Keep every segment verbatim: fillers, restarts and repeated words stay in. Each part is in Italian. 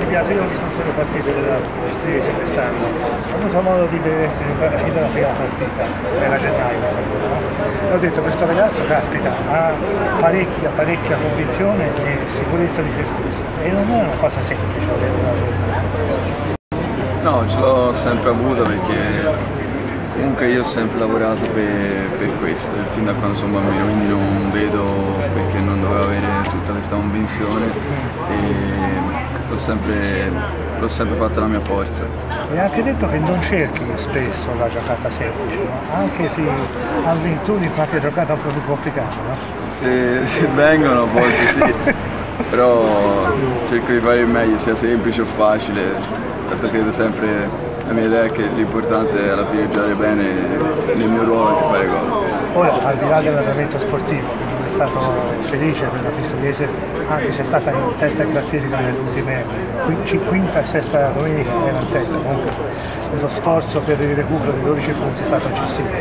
Biasi, io ho visto tutte le partite della Stivese quest'anno, ho avuto modo di vedere la fine della prima partita, era gennaio, no? E ho detto questo ragazzo, caspita, ha parecchia, parecchia convinzione e sicurezza di se stesso e non è una cosa semplice avere una Roma. No, ce l'ho sempre avuta perché comunque io ho sempre lavorato per, per questo, fin da quando sono bambino, quindi non vedo perché non dovevo avere tutta questa convinzione e l'ho sempre, l'ho sempre fatto la mia forza. E ha anche detto che non cerchi spesso la giocata semplice, no? Anche se ha vinto in qualche giocata un po' più complicata, no? Se, se vengono a volte sì, però cerco di fare il meglio, sia semplice o facile, tanto credo sempre. La mia idea è che l'importante è alla fine giocare bene nel mio ruolo e fare gol. Ora, al di là dell'andamento sportivo, è stato felice per la Pistoiese, anche se è stata in testa in classifica nelle ultime quinta e sesta domenica, era in testa, comunque lo sforzo per il recupero di dodici punti è stato eccessivo.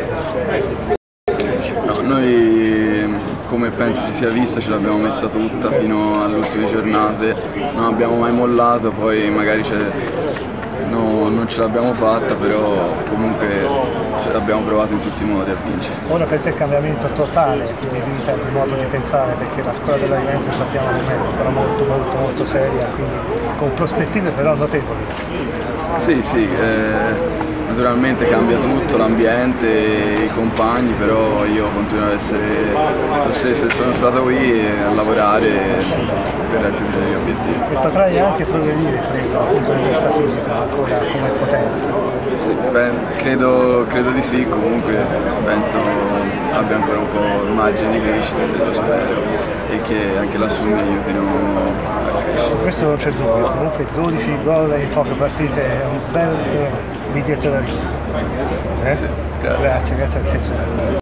No, noi, come penso si sia vista, ce l'abbiamo messa tutta fino alle ultime giornate, non abbiamo mai mollato, poi magari c'è... No, non ce l'abbiamo fatta, però comunque abbiamo provato in tutti i modi a vincere. Ora per te è cambiamento totale di vita, di modo di pensare, perché la scuola della Juventus sappiamo che è una scuola molto molto molto seria, quindi con prospettive però notevoli. Sì, sì, eh, naturalmente cambia tutto, l'ambiente, i compagni, però io continuo ad essere lo stesso e sono stato qui a lavorare per raggiungere gli obiettivi. E potrai anche progredire, credo, dal punto di vista fisico, ancora come potenza. Sì, beh, credo, credo di sì, comunque penso abbia ancora un po' margine di crescita, lo spero, e che anche lassù mi aiutino a crescere. Questo non c'è dubbio, comunque dodici gol in poche partite è un bel biglietto da visita. Eh? Sì, grazie. Grazie, grazie a te.